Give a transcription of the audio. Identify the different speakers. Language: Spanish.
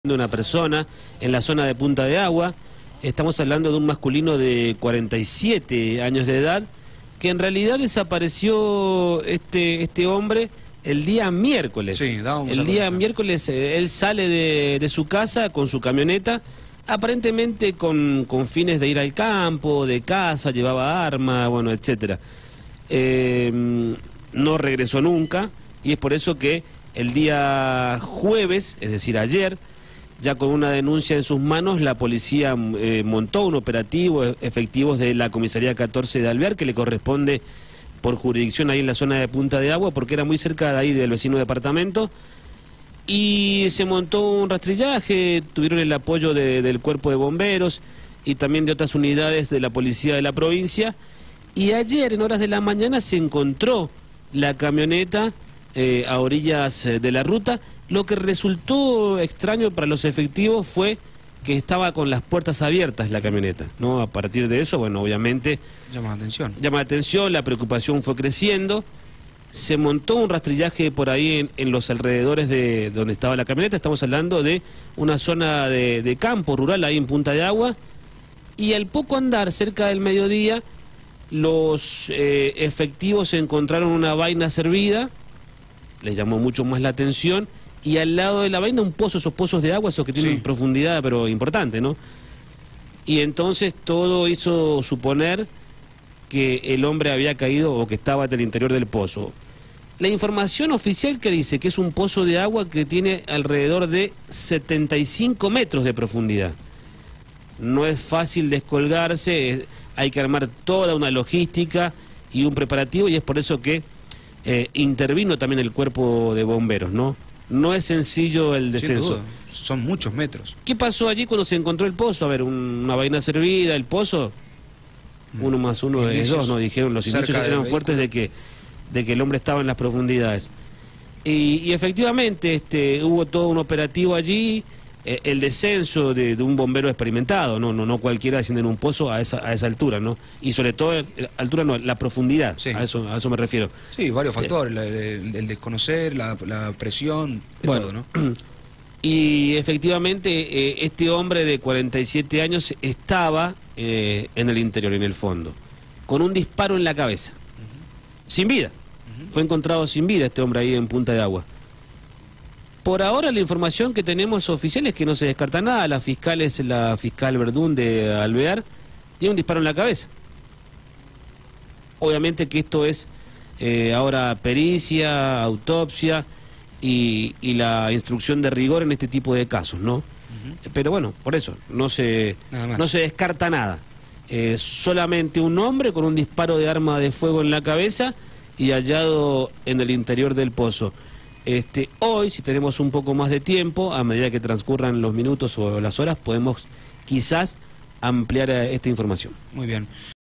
Speaker 1: De una persona en la zona de Punta de Agua. Estamos hablando de un masculino de 47 años de edad que en realidad desapareció este hombre el día miércoles.
Speaker 2: Sí,
Speaker 1: el día miércoles él sale de su casa con su camioneta, aparentemente con fines de ir al campo, de casa, llevaba arma, bueno, etcétera. No regresó nunca y es por eso que el día jueves, es decir ayer, ya con una denuncia en sus manos, la policía montó un operativo, efectivos de la comisaría 14 de Alvear, que le corresponde por jurisdicción ahí en la zona de Punta de Agua, porque era muy cerca de ahí del vecino departamento, y se montó un rastrillaje, tuvieron el apoyo del cuerpo de bomberos y también de otras unidades de la policía de la provincia, y ayer en horas de la mañana se encontró la camioneta a orillas de la ruta. Lo que resultó extraño para los efectivos fue que estaba con las puertas abiertas la camioneta, ¿no? A partir de eso, bueno, obviamente
Speaker 2: llama la atención.
Speaker 1: Llama la atención, la preocupación fue creciendo, se montó un rastrillaje por ahí en los alrededores de donde estaba la camioneta. Estamos hablando de una zona de campo rural ahí en Punta de Agua, y al poco andar, cerca del mediodía, los efectivos encontraron una vaina servida, les llamó mucho más la atención, y al lado de la vaina un pozo, esos pozos de agua, esos que tienen profundidad pero importante, ¿no? Y entonces todo hizo suponer que el hombre había caído o que estaba en el interior del pozo. La información oficial que dice que es un pozo de agua que tiene alrededor de 75 metros de profundidad. No es fácil descolgarse, hay que armar toda una logística y un preparativo, y es por eso que intervino también el cuerpo de bomberos, ¿no? No es sencillo el descenso.
Speaker 2: Son muchos metros.
Speaker 1: ¿Qué pasó allí cuando se encontró el pozo? A ver, una vaina servida, el pozo, 1 más 1 es 2, ¿no? Dijeron, los indicios eran fuertes de que el hombre estaba en las profundidades. Y efectivamente hubo todo un operativo allí, el descenso de un bombero experimentado, no cualquiera desciende en un pozo a esa altura, ¿no? Y sobre todo, altura no, la profundidad, sí. a eso me refiero.
Speaker 2: Sí, varios factores, el desconocer, la presión, todo, ¿no?
Speaker 1: Y efectivamente, este hombre de 47 años estaba en el interior, en el fondo, con un disparo en la cabeza, sin vida. Fue encontrado sin vida este hombre ahí en Punta de Agua. Por ahora la información que tenemos oficial es que no se descarta nada. La fiscal es la fiscal Verdún de Alvear, tiene un disparo en la cabeza. Obviamente que esto es ahora pericia, autopsia y la instrucción de rigor en este tipo de casos, ¿no? Pero bueno, por eso, no se descarta nada. Solamente un hombre con un disparo de arma de fuego en la cabeza y hallado en el interior del pozo. Hoy, si tenemos un poco más de tiempo, a medida que transcurran los minutos o las horas, podemos quizás ampliar esta información.
Speaker 2: Muy bien.